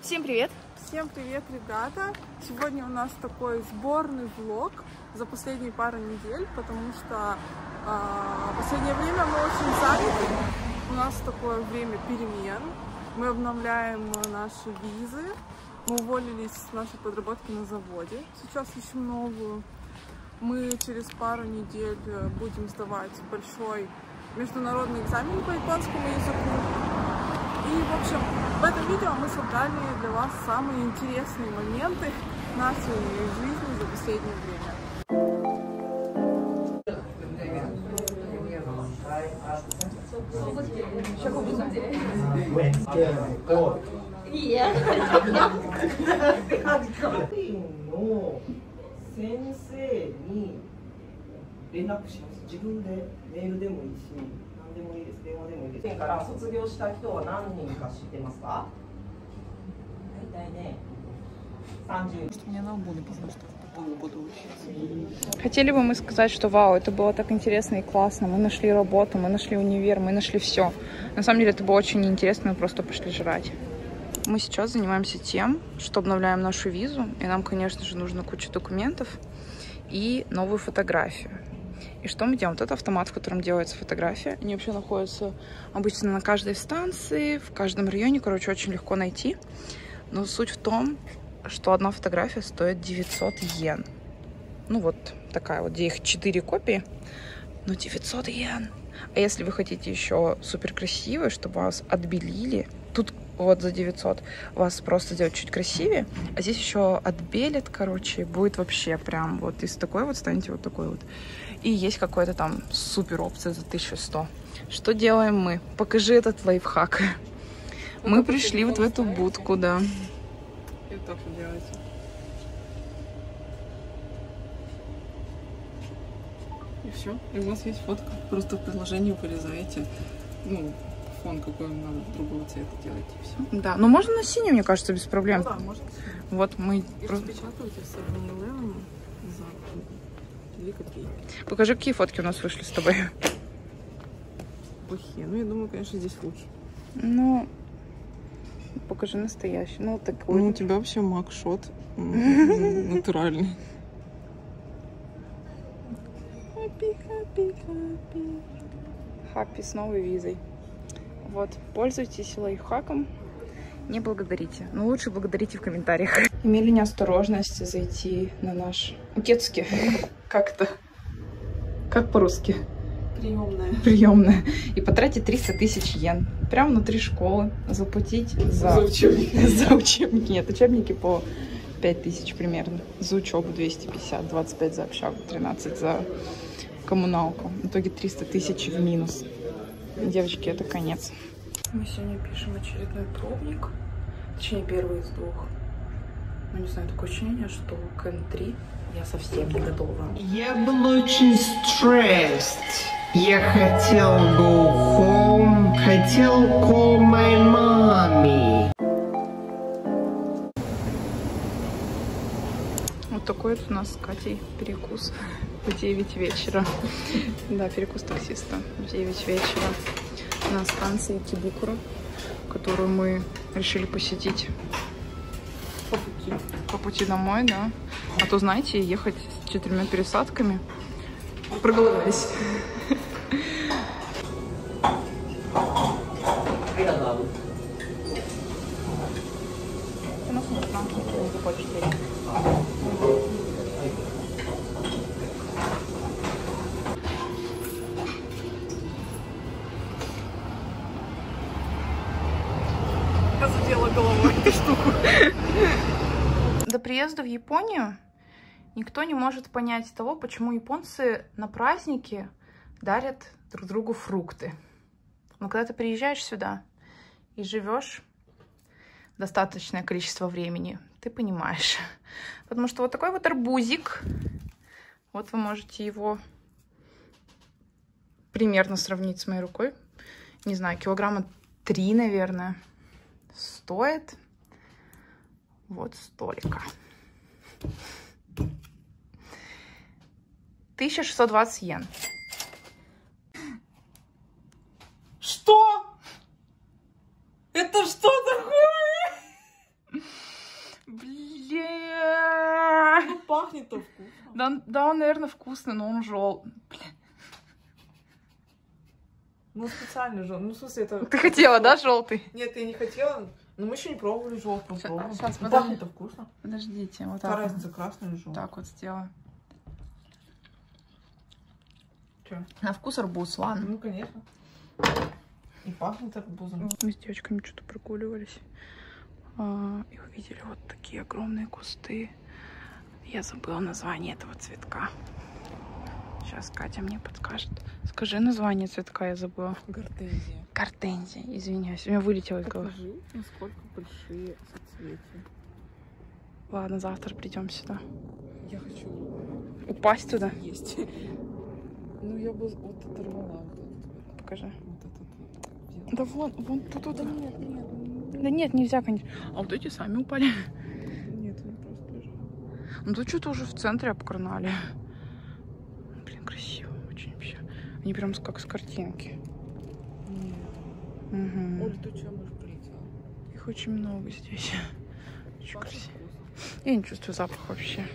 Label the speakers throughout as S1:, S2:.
S1: Всем привет!
S2: Всем привет, ребята! Сегодня у нас такой сборный влог за последние пару недель, потому что в последнее время мы очень заняты. У нас такое время перемен. Мы обновляем наши визы. Мы уволились с нашей подработки на заводе. Сейчас ищем новую. Мы через пару недель будем сдавать большой международный экзамен по японскому языку. И, в общем, в этом видео мы собрали для вас самые интересные моменты нашей жизни за последнее время.
S1: Мне на лбу написано, что по полугода учиться. Хотели бы мы сказать, что вау, это было так интересно и классно. Мы нашли работу, мы нашли универ, мы нашли все. На самом деле это было очень неинтересно, мы просто пошли жрать. Мы сейчас занимаемся тем, что обновляем нашу визу. И нам, конечно же, нужно куча документов и новую фотографию. И что мы делаем? Вот это автомат, в котором делается фотография. Они вообще находятся обычно на каждой станции, в каждом районе. Короче, очень легко найти. Но суть в том, что одна фотография стоит 900 йен. Ну вот такая вот, где их 4 копии. Но 900 йен. А если вы хотите еще супер красивые, чтобы вас отбелили, тут вот за 900 вас просто сделать чуть красивее, а здесь еще отбелят, короче, будет вообще прям вот из такой вот станете вот такой вот. И есть какая-то там супер опция за 1100. Что делаем мы? Покажи этот лайфхак. Мы пришли вот в эту будку, да.
S2: И так что делаете. И все. И у вас есть фотка. Просто в приложении вырезаете, ну, фон какой вам надо, другого цвета делаете, и все.
S1: Да, но можно на синий, мне кажется, без проблем.
S2: Ну, да, можно.
S1: Вот мы
S2: И
S1: просто...
S2: распечатываете с 7-Eleven за 2 копейки.
S1: Покажи, какие фотки у нас вышли с тобой.
S2: Плохие. Ну, я думаю, конечно, здесь лучше.
S1: Ну, покажи настоящий. Ну, такой.
S2: Ну, у тебя вообще макшот натуральный.
S1: Хаппи с новой визой. Вот, пользуйтесь лайфхаком. Не благодарите. Но лучше благодарите в комментариях. Имели неосторожность зайти на наш Укетский. Как-то. Как по-русски? Приемная. И потратить 300 тысяч йен. Прямо внутри школы. Заплатить за учебники. За учебники. Нет, учебники по 5000 примерно. За учебу 250, 25 за общагу, 13 за коммуналку. В итоге 300 тысяч в минус. Девочки, это конец. Мы сегодня пишем очередной пробник. Точнее, первый из двух. Ну, не знаю, такое ощущение, что к N3 я совсем не готова.
S3: Я был очень стресс. Я хотел go home, хотел call my mommy.
S1: Вот такой вот у нас с Катей перекус в 9 вечера. Да, перекус таксиста в 9 вечера на станции Кибукура, которую мы решили посетить по пути домой, да. А то, знаете, ехать с 4 пересадками. Проголодались.
S2: Я задела головой эту штуку.
S1: До приезда в Японию никто не может понять того, почему японцы на праздники дарят друг другу фрукты. Но когда ты приезжаешь сюда и живешь достаточное количество времени, ты понимаешь. Потому что вот такой вот арбузик, вот вы можете его примерно сравнить с моей рукой. Не знаю, килограмма 3, наверное, стоит вот столько. 1620 йен.
S2: Что? Это что такое? пахнет-то вкусно.
S1: Да, он, наверное, вкусный, но он желтый.
S2: Ну, специально желтый. Ну, в смысле, это...
S1: Ты хотела, да, желтый?
S2: Нет, я не хотела. Но мы еще не пробовали желтый.
S1: Сейчас,
S2: пахнет-то вкусно.
S1: Подождите, вот так.
S2: Какая разница, красный или желтый?
S1: Так вот сделаю.
S2: Че?
S1: На вкус арбуз, ладно.
S2: Ну, конечно. И пахнет арбузом.
S1: Мы с девочками что-то прогуливались. И увидели вот такие огромные кусты. Я забыла название этого цветка. Сейчас Катя мне подскажет. Скажи название цветка, я забыла.
S2: Гортензия.
S1: Гортензия, извиняюсь. У меня вылетело из головы.
S2: Покажи, насколько большие соцветия.
S1: Ладно, завтра придем сюда.
S2: Я хочу
S1: Упасть туда?
S2: есть. Ну, я бы вот оторвала вот этот.
S1: Покажи.
S2: Вот этот.
S1: Да вон тут.
S2: Да нет.
S1: Да нет, нельзя, конечно. А вот эти сами упали.
S2: Нет, они просто лежат.
S1: Ну тут что-то уже в центре обкарнали. Блин, красиво очень вообще. Они прям как с картинки.
S2: Нет.
S1: Угу.
S2: Оль, ты что, может, полетела?
S1: Их очень много здесь. Очень
S2: Пахнет
S1: красиво.
S2: вкусно.
S1: Я не чувствую запах вообще.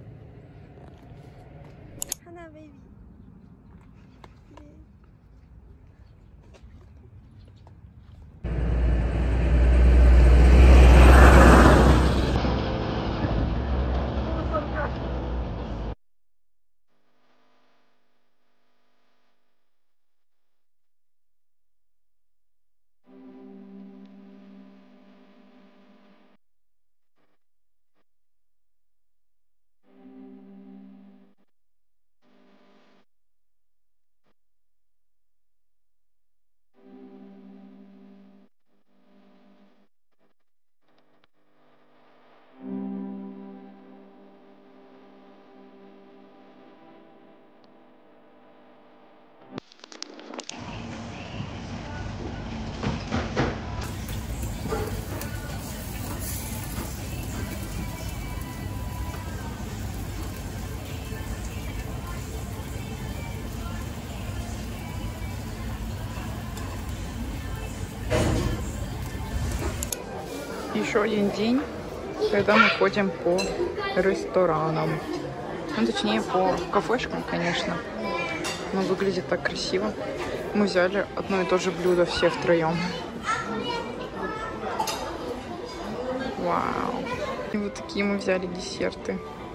S1: Еще один день, когда мы ходим по ресторанам. Ну, точнее, по кафешкам, конечно. Но выглядит так красиво. Мы взяли одно и то же блюдо все втроем. Вау. И вот такие мы взяли десерты.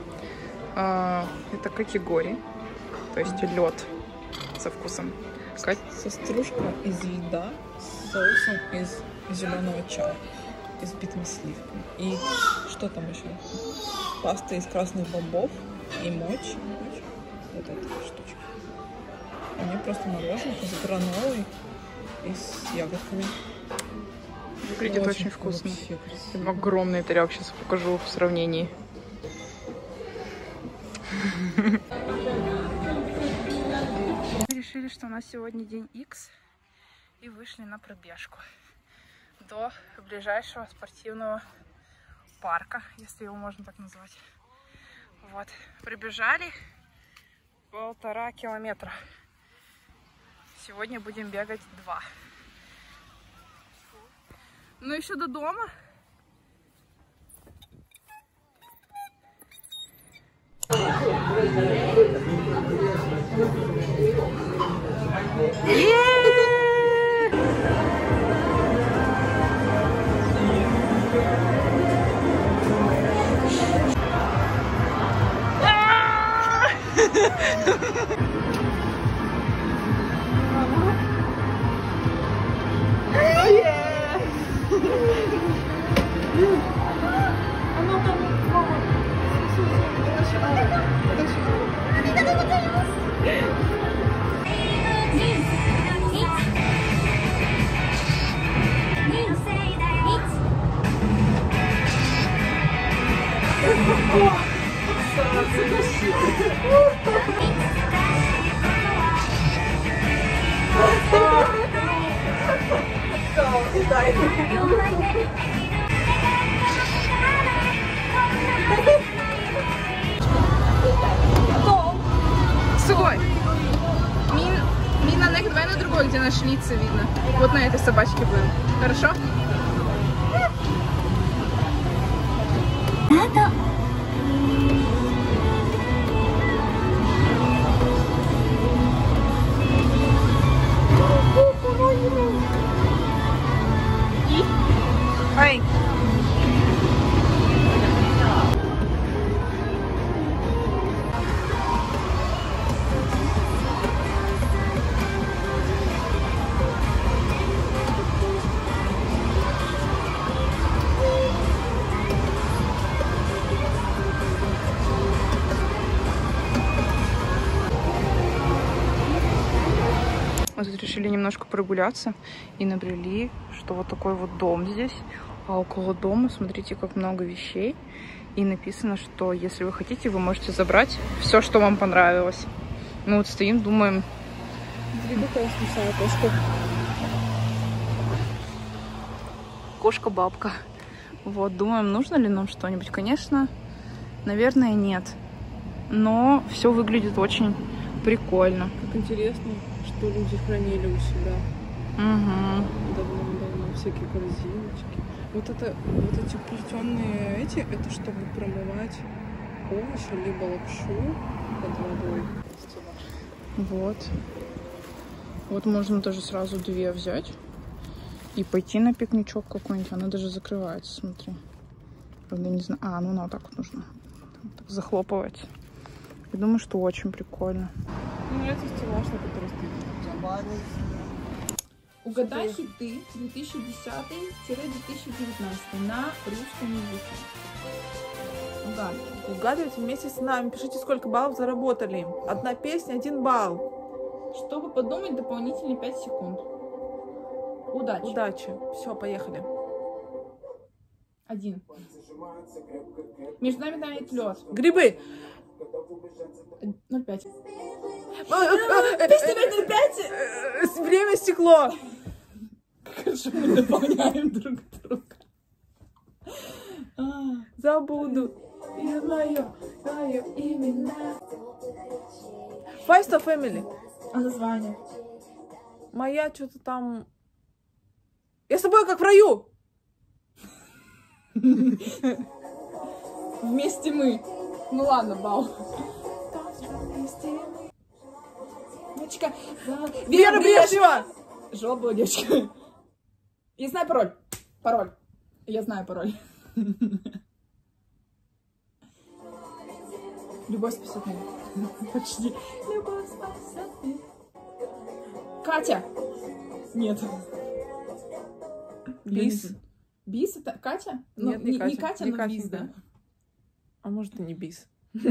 S1: Это категории. То есть лед со вкусом.
S2: Со стружкой из льда с соусом из зеленого чая. И с битыми сливками. И что там еще? Паста из красных бобов и мочи. Вот эта штучка. А мне просто мороженое с гранолой и с ягодками.
S1: Выглядит очень вкусно. Огромный тарелок, сейчас покажу в сравнении. Мы решили, что у нас сегодня день X, и вышли на пробежку до ближайшего спортивного парка, если его можно так назвать. Вот, прибежали 1,5 километра. Сегодня будем бегать 2. Ну еще до дома. Стой! Мина, давай на другой, где наши лица видно. Вот на этой собачке будем. Хорошо? решили немножко прогуляться и набрели, что вот такой вот дом здесь. А около дома, смотрите, как много вещей. И написано, что если вы хотите, вы можете забрать все, что вам понравилось. Мы вот стоим, думаем...
S2: Какая смешная кошка.
S1: Кошка-бабка. Вот, думаем, нужно ли нам что-нибудь. Конечно, наверное, нет. Но все выглядит очень прикольно.
S2: Как интересно, что люди хранили у себя.
S1: Угу.
S2: Давно-давно всякие корзиночки. Вот эти плетеные это чтобы промывать овощи, либо лапшу под водой.
S1: Вот. Вот можно даже сразу 2 взять и пойти на пикничок какой-нибудь. Она даже закрывается, смотри. Правда, не знаю. А, ну на вот так вот нужно так захлопывать. Я думаю, что очень прикольно.
S2: Мне нравится стеллаж, на который стоит.
S1: Угадай хиты 2010-2019 на русском языке. Угадай.
S2: Угадывайте вместе с нами. Пишите, сколько баллов заработали. Одна песня, 1 балл.
S1: Чтобы подумать, дополнительные 5 секунд. Удачи.
S2: Удачи. Все, поехали.
S1: 1. Между нами тает лед.
S2: Грибы.
S1: 0,5.
S2: Песня 0,5. Время стекло.
S1: Хорошо, мы дополняем друг друга.
S2: Забуду.
S1: Я знаю имена.
S2: Feist of Family.
S1: А название?
S2: Моя что-то там... Я с тобой как в раю.
S1: Вместе мы. Ну ладно, бал. Девочка.
S2: Вера Брежнева.
S1: Жила была девочка. Я знаю пароль. Пароль. Я знаю пароль. Любовь спасет меня. Почти. Любовь спасет меня. Катя. Нет.
S2: Бис.
S1: Бис это Катя?
S2: Нет,
S1: ну,
S2: не Катя.
S1: Не Катя,
S2: не
S1: но
S2: Катя,
S1: Бис, да?
S2: А может и не Бис.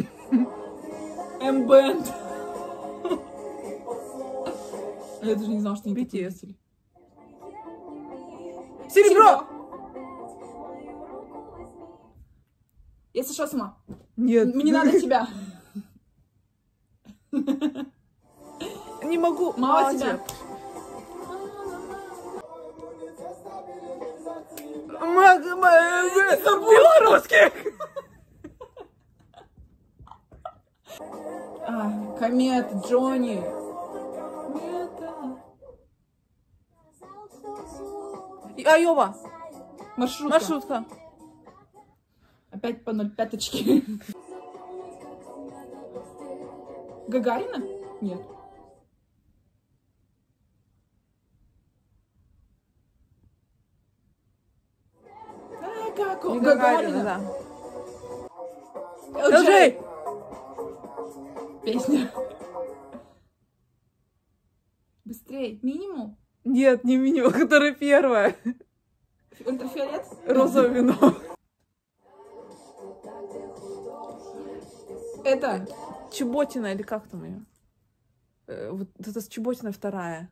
S1: М-бенд. Я даже не знала, что они
S2: BTS.
S1: такие выпустили.
S2: Серебро.
S1: Я сошла с ума.
S2: Нет.
S1: Мне надо тебя.
S2: Не могу.
S1: Мало тебя.
S2: Белорусских.
S1: Комет, Джонни.
S2: Айова.
S1: Маршрутка.
S2: Маршрутка.
S1: Опять по 0,5. Гагарина? Нет. Как он?
S2: Гагарина, да.
S1: LJ. Песня. Быстрей. Минимум.
S2: Нет, не минимум, которая первая.
S1: Ультрафиолет?
S2: Розовое вино.
S1: Это.
S2: Чеботина или как там ее? Вот это с Чеботиной вторая.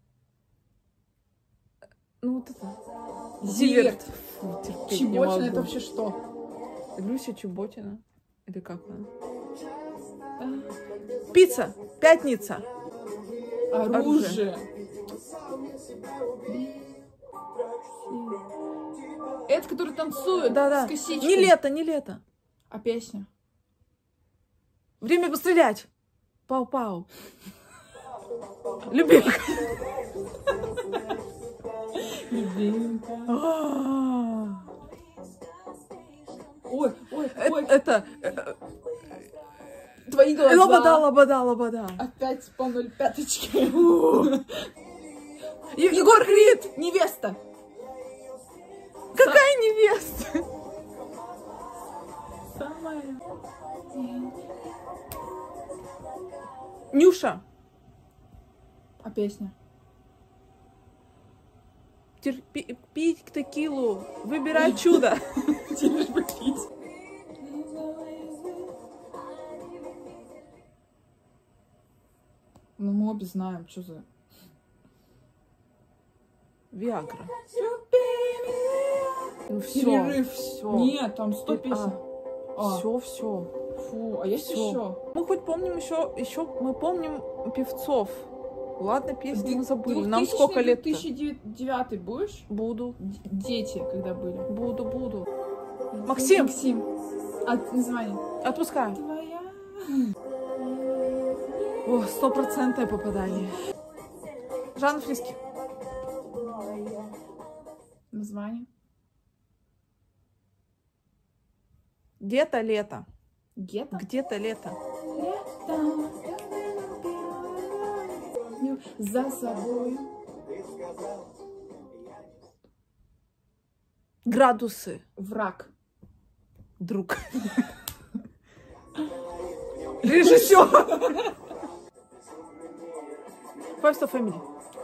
S2: Ну вот это.
S1: Зиверт.
S2: Фу, терпеть не
S1: Чеботина
S2: могу.
S1: это вообще что?
S2: Люся Чеботина. Или как она? Пицца. Пятница.
S1: Оружие. Это, который танцует
S2: Да-да.
S1: с косичкой.
S2: Не лето, не лето.
S1: А песня?
S2: Время пострелять. Пау-пау. Любимка.
S1: Ой, ой, ой.
S2: Это...
S1: Твои глаза.
S2: Лобода, лобода, лобода.
S1: Опять по 0,5.
S2: Егор Крид.
S1: Невеста.
S2: Какая невеста?
S1: Самая.
S2: Нюша.
S1: А песня?
S2: Пить текилу. Выбирай чудо.
S1: Лишь бы пить. Ну, мы обе знаем, что за...
S2: Виагра.
S1: Перерыв.
S2: Все.
S1: Нет, там 100 песен.
S2: Все.
S1: Фу, а есть еще?
S2: Мы хоть помним еще мы помним певцов. Ладно, песни мы забыли. Нам сколько лет?
S1: 2009 будешь?
S2: Буду.
S1: Дети, когда были.
S2: Буду. Максим!
S1: Название.
S2: Отпускаю. О, 100% попадание. Жанна Фриске.
S1: Название.
S2: Где-то лето.
S1: Гетто?
S2: Где-то лето.
S1: За собой.
S2: Градусы.
S1: Враг.
S2: Друг. Режиссер. First of Family.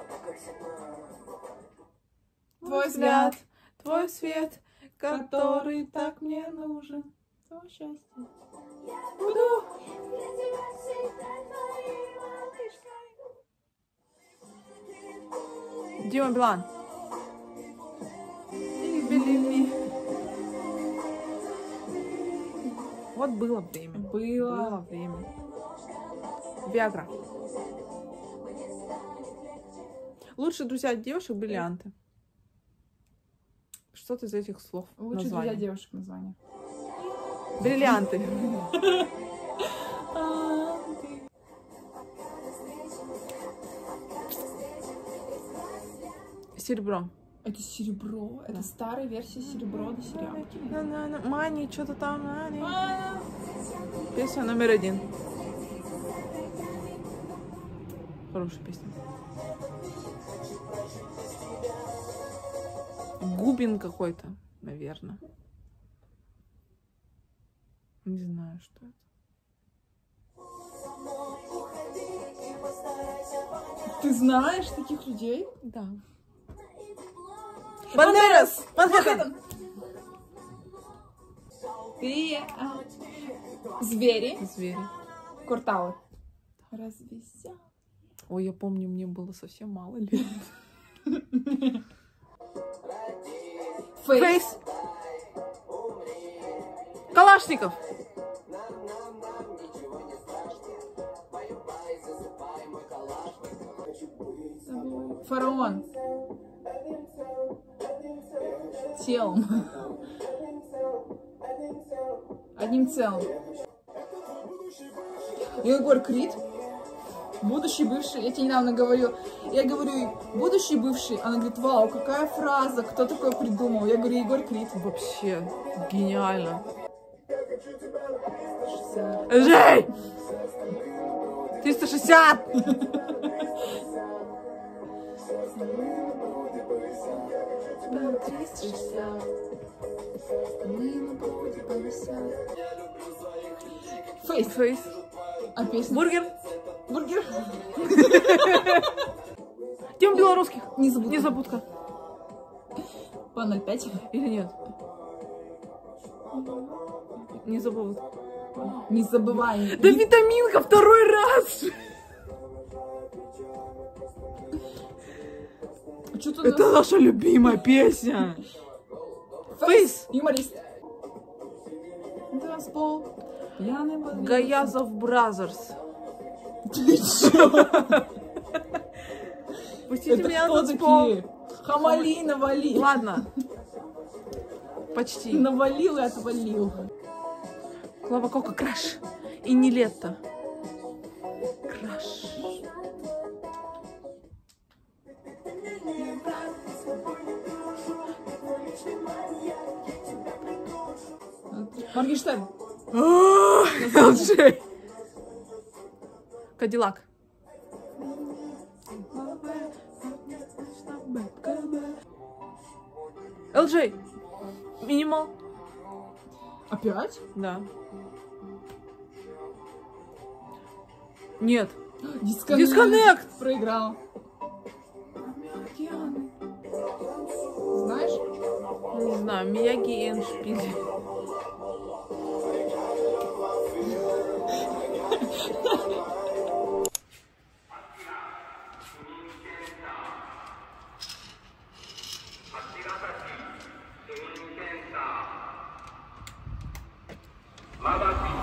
S1: Твой взгляд, твой свет, который так мне нужен. Твое счастье. Буду.
S2: Дима Билан. Вот было время. Было время. Виагра. Лучшие друзья девушек — бриллианты. Что-то из этих слов.
S1: Лучшие друзья девушек название.
S2: Бриллианты. Серебро.
S1: Это серебро. Это старая версия серебро до сериала.
S2: Мани, что-то там. Мани. Песня номер 1. Хорошая песня. Губин какой-то, наверное. Не знаю, что это.
S1: Ты знаешь таких людей?
S2: Да. Бандерас! Манхэттен!
S1: Звери.
S2: Звери.
S1: Куртауэр. Развеся.
S2: Ой, я помню, мне было совсем мало лет. Фейс. Калашников.
S1: Фараон. Телом. Одним целым. Егор Крид. Будущий бывший. Я тебе недавно говорю. Я говорю, будущий бывший. Она говорит, вау, какая фраза. Кто такое придумал? Я говорю, Егор Крид.
S2: Вообще гениально. Жень! 360! Фейс.
S1: А песня?
S2: Бургер.
S1: Бургер.
S2: Тема белорусских.
S1: Незабудка.
S2: Незабудка.
S1: По 05.
S2: Или нет? Не забыл.
S1: Не забывай.
S2: Да витаминка второй раз! Это наша любимая песня. Фейс.
S1: Юморист. Танцпол. Пьяный был.
S2: Гаязов Бразерс.
S1: Ты чё?
S2: Пустите
S1: Это
S2: меня
S1: кто
S2: на танцпол.
S1: такие? Хамали, навали.
S2: Ладно. Почти.
S1: Навалил и отвалил.
S2: Клава Кока, Краш. И не лето. Краш.
S1: Моргенштерн.
S2: LG. Кадиллак. LG. Минимал.
S1: Опять?
S2: Да. Нет.
S1: Дисконнект. Проиграл. Знаешь?
S2: Не знаю, Мияги и Эндшпиль.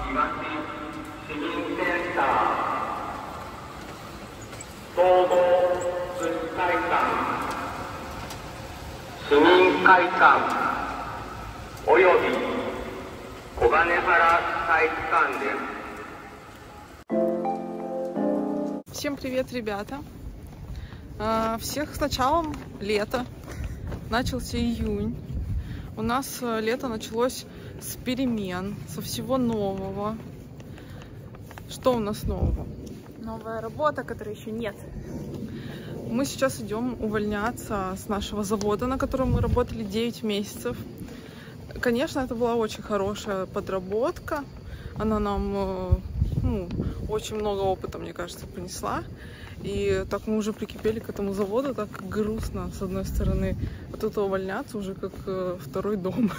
S2: Всем привет, ребята! Всех с началом лета. Начался июнь. У нас лето началось с перемен, со всего нового. Что у нас нового?
S1: Новая работа, которой еще нет.
S2: Мы сейчас идем увольняться с нашего завода, на котором мы работали 9 месяцев. Конечно, это была очень хорошая подработка. Она нам очень много опыта, мне кажется, принесла. И так мы уже прикипели к этому заводу, так грустно, с одной стороны, оттуда увольняться уже как второй дом.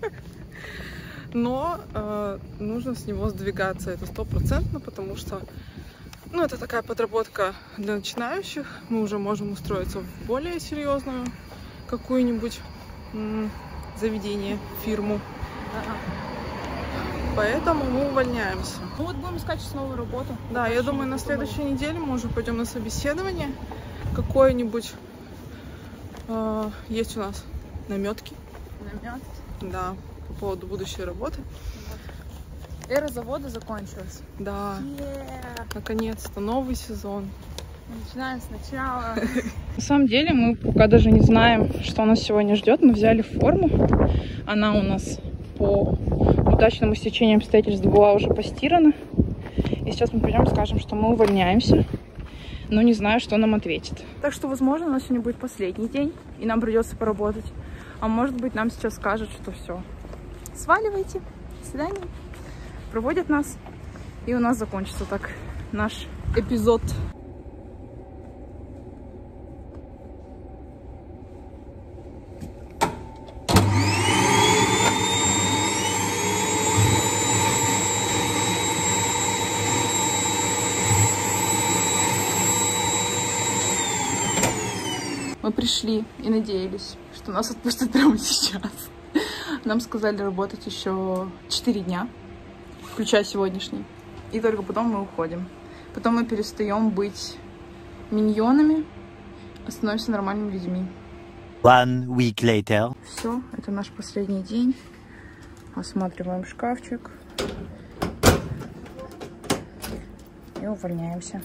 S2: Но нужно с него сдвигаться, это 100%, потому что это такая подработка для начинающих. Мы уже можем устроиться в более серьезную какую-нибудь заведение, фирму. Поэтому мы увольняемся.
S1: Ну вот будем искать сейчас новую работу.
S2: Да, я думаю, на следующей неделе мы уже пойдем на собеседование. Какое-нибудь есть у нас наметки.
S1: Наметки?
S2: Да, по поводу будущей работы.
S1: Эра завода закончилась.
S2: Да, наконец-то новый сезон.
S1: Начинаем сначала. На самом деле мы пока даже не знаем, что нас сегодня ждет. Мы взяли форму. Она у нас по удачному стечению обстоятельств была уже постирана. И сейчас мы пойдем и скажем, что мы увольняемся. Но не знаю, что нам ответит. Так что, возможно, у нас сегодня будет последний день, и нам придется поработать. А может быть, нам сейчас скажут, что все. Сваливайте. До свидания. Проводят нас. И у нас закончится так наш эпизод. Мы пришли и надеялись, что нас отпустят прямо сейчас. Нам сказали работать еще 4 дня, включая сегодняшний. И только потом мы уходим. Потом мы перестаем быть миньонами, а становимся нормальными людьми.
S4: 1 week later.
S1: Все, это наш последний день. Осматриваем шкафчик. И увольняемся.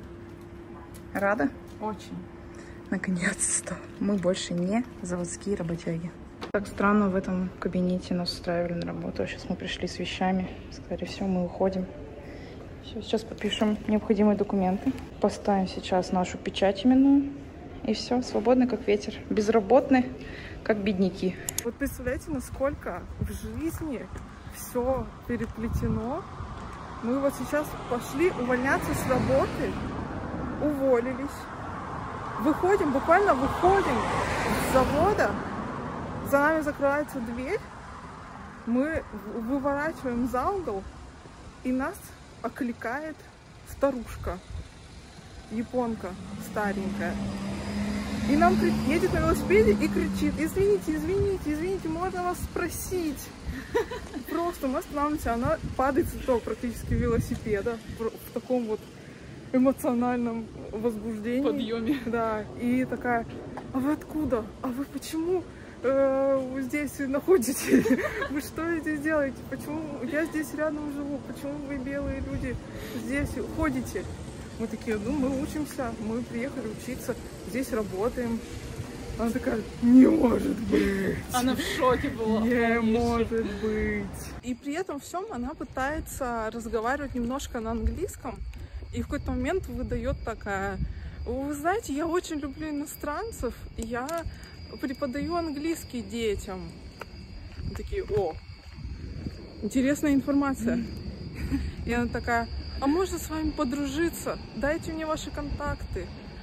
S1: Рада?
S2: Очень.
S1: Наконец-то. Мы больше не заводские работяги. Так странно в этом кабинете нас устраивали на работу. Сейчас мы пришли с вещами. Сказали, все, мы уходим. Все, сейчас подпишем необходимые документы. Поставим сейчас нашу печать именную. И все, свободны как ветер. Безработны как бедняки.
S2: Вот представляете, насколько в жизни все переплетено. Мы вот сейчас пошли увольняться с работы, уволились. Выходим, буквально выходим с завода, за нами закрывается дверь, мы выворачиваем за угол, и нас окликает старушка, японка старенькая. И нам едет на велосипеде и кричит: извините, извините, извините, можно вас спросить? Просто мы останавливаемся, она падает с этого практически велосипеда в таком вот эмоциональном возбуждении.
S1: Подъеме.
S2: Да, и такая: а вы откуда? А вы почему здесь находитесь? Вы что здесь делаете? Почему я здесь рядом живу? Почему вы, белые люди, здесь ходите? Мы такие: ну, мы учимся, мы приехали учиться, здесь работаем. Она такая: не может быть.
S1: Она в шоке была.
S2: Не может быть. И при этом всем она пытается разговаривать немножко на английском. И в какой-то момент выдает такая: вы знаете, я очень люблю иностранцев, и я преподаю английский детям. Мы такие: о, интересная информация. И она такая: а можно с вами подружиться? Дайте мне ваши контакты.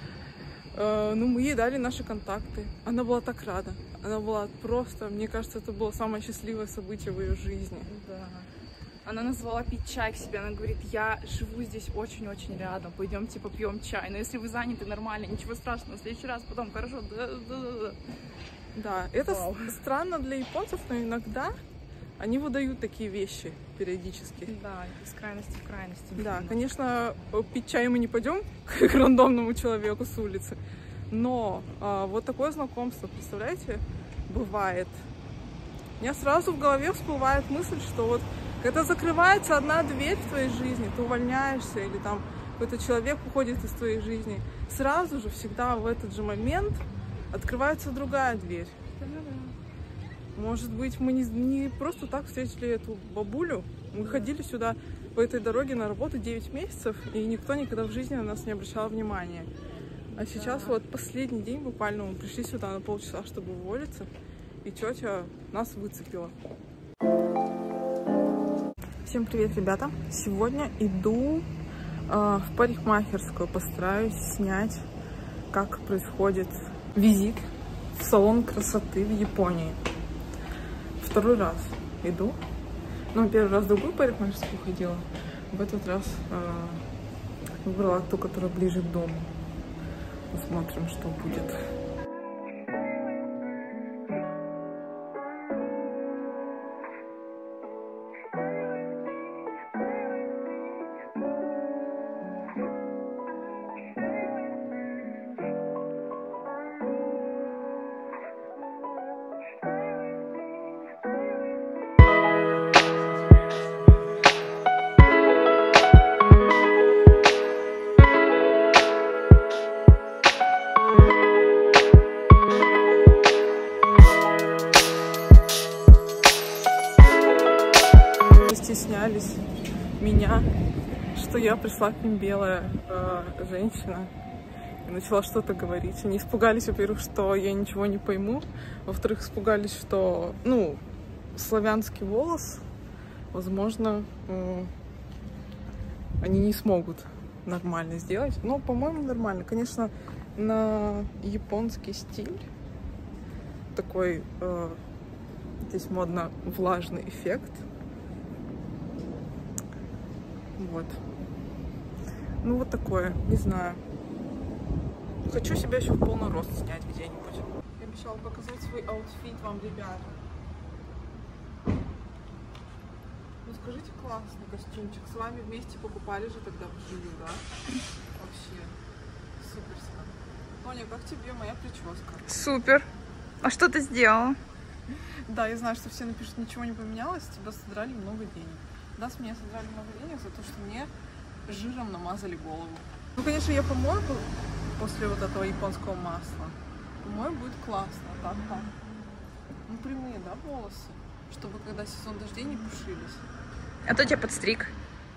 S2: Ну, мы ей дали наши контакты. Она была так рада. Она была просто, мне кажется, это было самое счастливое событие в ее жизни.
S1: Да. Она назвала пить чай к себе. Она говорит: я живу здесь очень-очень рядом. Пойдемте попьем чай. Но если вы заняты, нормально, ничего страшного. В следующий раз потом хорошо.
S2: Да, это странно для японцев, но иногда они выдают такие вещи периодически.
S1: Да, из крайности в крайности.
S2: Да, конечно, пить чай мы не пойдем к рандомному человеку с улицы, но вот такое знакомство, представляете, бывает. У меня сразу в голове всплывает мысль, что вот когда закрывается одна дверь в твоей жизни, ты увольняешься или там какой-то человек уходит из твоей жизни, сразу же всегда в этот же момент открывается другая дверь. Может быть, мы не просто так встретили эту бабулю, мы ходили сюда по этой дороге на работу 9 месяцев, и никто никогда в жизни на нас не обращал внимания. А сейчас вот последний день буквально мы пришли сюда на полчаса, чтобы уволиться, и тетя нас выцепила. Всем привет, ребята! Сегодня иду в парикмахерскую, постараюсь снять, как происходит визит в салон красоты в Японии. Второй раз иду. Ну, первый раз в другую парикмахерскую ходила. В этот раз выбрала ту, которая ближе к дому. Посмотрим, что будет. Стеснялись меня, что я пришла к ним белая женщина и начала что-то говорить. Они испугались, во-первых, что я ничего не пойму, во-вторых, испугались, что, ну, славянский волос, возможно, они не смогут нормально сделать. Но, по-моему, нормально. Конечно, на японский стиль такой, здесь модно влажный эффект. Вот. Ну, вот такое, не знаю. Хочу себя еще в полный рост снять где-нибудь. Я обещала показать свой аутфит вам, ребята. Ну, скажите, классный костюмчик. С вами вместе покупали же тогда вживую, да? Вообще. Суперски. Тоня, как тебе моя прическа?
S1: Супер. А что ты сделала?
S2: Да, я знаю, что все напишут, ничего не поменялось, тебя содрали много денег. Да, с меня содрали много денег за то, что мне жиром намазали голову. Ну, конечно, я помою после вот этого японского масла. Помою будет классно, так. Ну, прямые, да, волосы? Чтобы когда сезон дождей не пушились.
S1: А то тебя подстриг.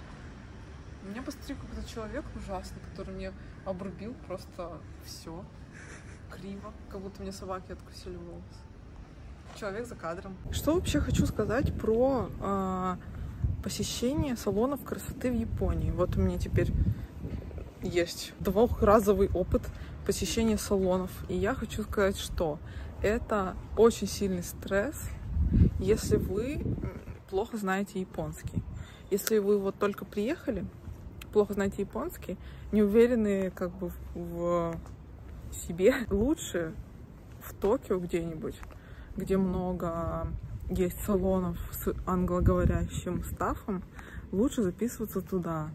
S2: Меня подстриг какой-то человек ужасный, который мне обрубил просто все криво, как будто мне собаки откусили волосы. Человек за кадром. Что вообще хочу сказать про посещение салонов красоты в Японии. Вот у меня теперь есть двухразовый опыт посещения салонов. И я хочу сказать, что это очень сильный стресс, если вы плохо знаете японский. Если вы вот только приехали, плохо знаете японский, не уверены как бы в себе, лучше в Токио где-нибудь, где много есть салонов с англоговорящим стафом, лучше записываться туда.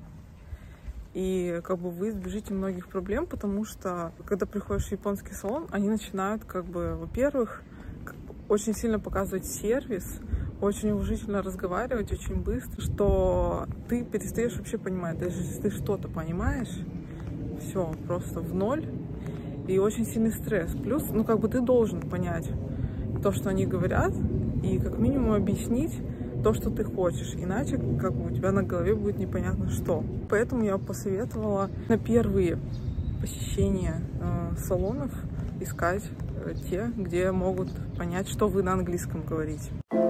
S2: И как бы вы избежите многих проблем, потому что когда приходишь в японский салон, они начинают как бы, во-первых, очень сильно показывать сервис, очень уважительно разговаривать, очень быстро, что ты перестаешь вообще понимать. Даже если ты что-то понимаешь, все просто в ноль. И очень сильный стресс. Плюс, ну как бы ты должен понять то, что они говорят, и как минимум объяснить то, что ты хочешь. Иначе как бы у тебя на голове будет непонятно что. Поэтому я посоветовала на первые посещения салонов искать те, где могут понять, что вы на английском говорите.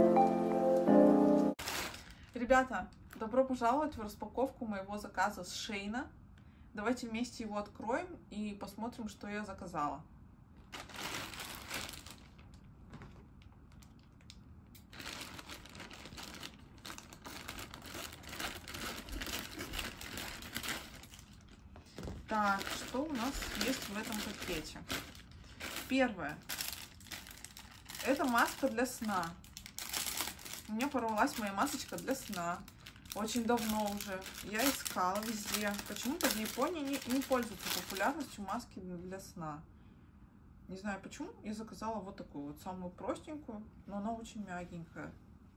S2: Ребята, добро пожаловать в распаковку моего заказа с Шейна. Давайте вместе его откроем и посмотрим, что я заказала. Так, что у нас есть в этом пакете? Первое. Это маска для сна. У меня порвалась моя масочка для сна. Очень давно уже. Я искала везде. Почему-то в Японии не пользуются популярностью маски для сна. Не знаю почему. Я заказала вот такую вот, самую простенькую, но она очень мягенькая.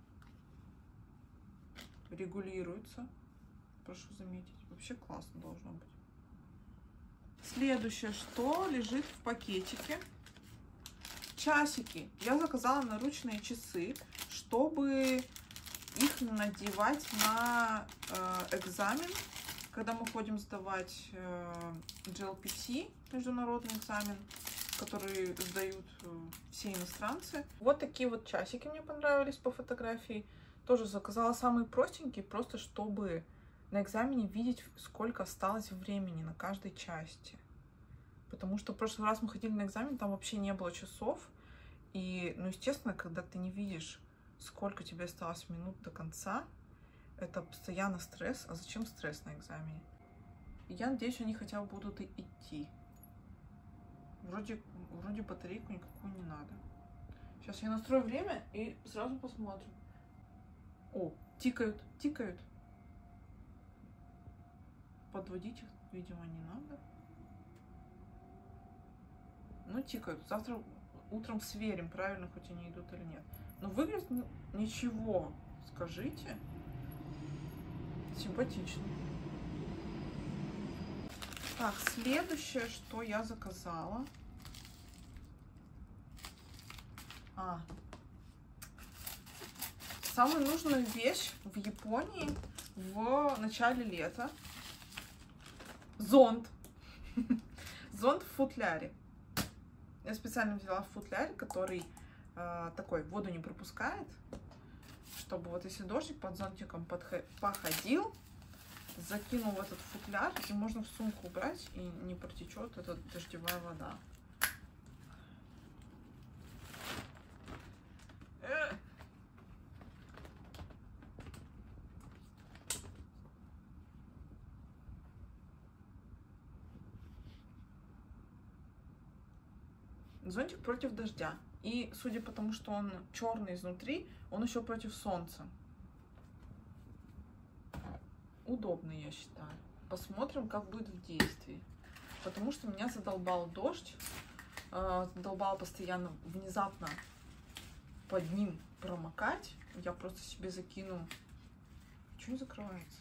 S2: Регулируется. Прошу заметить. Вообще классно должно быть. Следующее, что лежит в пакетике. Часики. Я заказала наручные часы, чтобы их надевать на экзамен, когда мы ходим сдавать JLPT, международный экзамен, который сдают все иностранцы. Вот такие вот часики мне понравились по фотографии. Тоже заказала самые простенькие, просто чтобы на экзамене видеть, сколько осталось времени на каждой части. Потому что в прошлый раз мы ходили на экзамен, там вообще не было часов. И, ну, естественно, когда ты не видишь, сколько тебе осталось минут до конца, это постоянно стресс. А зачем стресс на экзамене? И я надеюсь, они хотя бы будут идти. Вроде батарейку никакую не надо. Сейчас я настрою время и сразу посмотрим. О, тикают, тикают. Подводить их, видимо, не надо. Ну, тикают. Завтра утром сверим, правильно, хоть они идут или нет. Но выглядит ничего, скажите. Симпатично. Так, следующее, что я заказала. Самая нужная вещь в Японии в начале лета. Зонт. Зонт в футляре. Я специально взяла футляр, который такой воду не пропускает, чтобы вот если дождик под зонтиком походил, закинул в этот футляр, и можно в сумку убрать, и не протечет эта дождевая вода. Зонтик против дождя. И судя по тому, что он черный изнутри, он еще против солнца. Удобный, я считаю. Посмотрим, как будет в действии. Потому что меня задолбал дождь. Задолбал постоянно внезапно под ним промокать. Я просто себе закину. Чего не закрывается?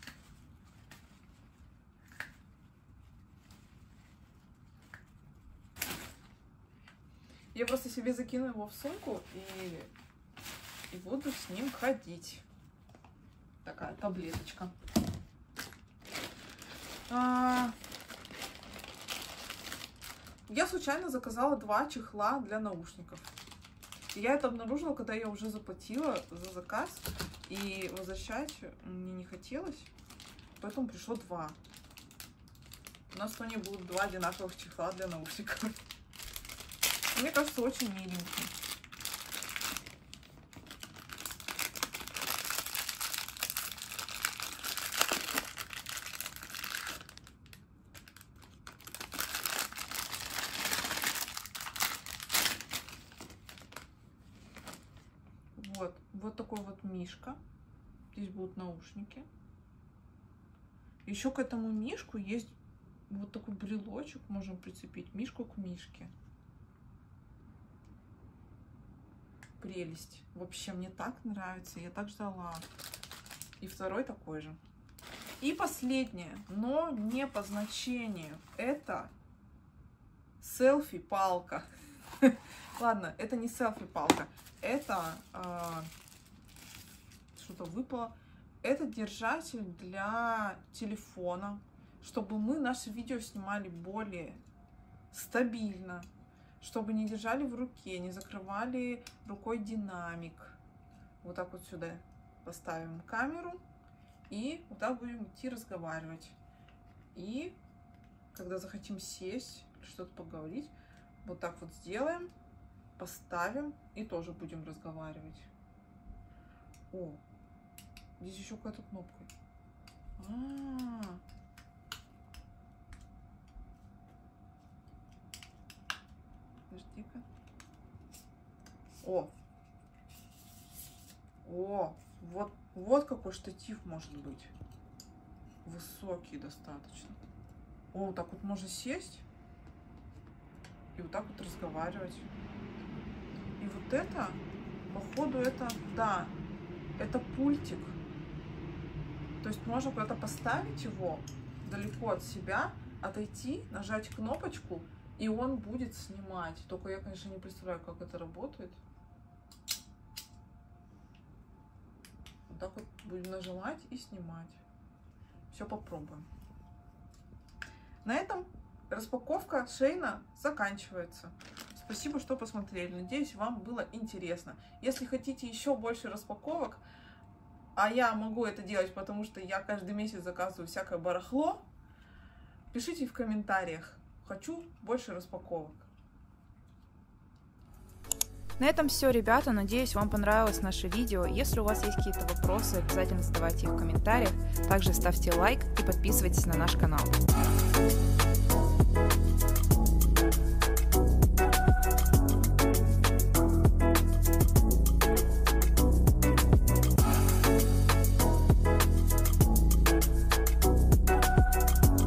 S2: Я просто себе закину его в сумку и буду с ним ходить. Такая таблеточка. Я случайно заказала 2 чехла для наушников. И я это обнаружила, когда я уже заплатила за заказ. И возвращать мне не хотелось. Поэтому пришло 2. У нас в Тоне будут 2 одинаковых чехла для наушников. Мне кажется, очень миленький. Вот такой вот мишка. Здесь будут наушники. Еще к этому мишку есть вот такой брелочек. Можем прицепить мишку к мишке. Прелесть. Вообще, мне так нравится. Я так ждала. И второй такой же. И последнее, но не по значению. Это селфи-палка. Ладно, это не селфи-палка. Это что-то выпало. Это держатель для телефона, чтобы мы наши видео снимали более стабильно, чтобы не держали в руке, не закрывали рукой динамик. Вот так вот сюда поставим камеру и вот так будем идти разговаривать. И когда захотим сесть, что-то поговорить, вот так вот сделаем, поставим и тоже будем разговаривать. О, здесь еще какая-то кнопка. Подожди-ка. О, Вот какой штатив может быть. Высокий достаточно. О, вот так вот можно сесть и вот так вот разговаривать. И вот это, походу, это, да, это пультик. То есть можно куда-то поставить его далеко от себя, отойти, нажать кнопочку, и он будет снимать. Только я, конечно, не представляю, как это работает. Вот так вот будем нажимать и снимать. Все попробуем. На этом распаковка Шейна заканчивается. Спасибо, что посмотрели. Надеюсь, вам было интересно. Если хотите еще больше распаковок, а я могу это делать, потому что я каждый месяц заказываю всякое барахло, пишите в комментариях. Хочу больше распаковок.
S1: На этом все, ребята. Надеюсь, вам понравилось наше видео. Если у вас есть какие-то вопросы, обязательно задавайте их в комментариях. Также ставьте лайк и подписывайтесь на наш канал.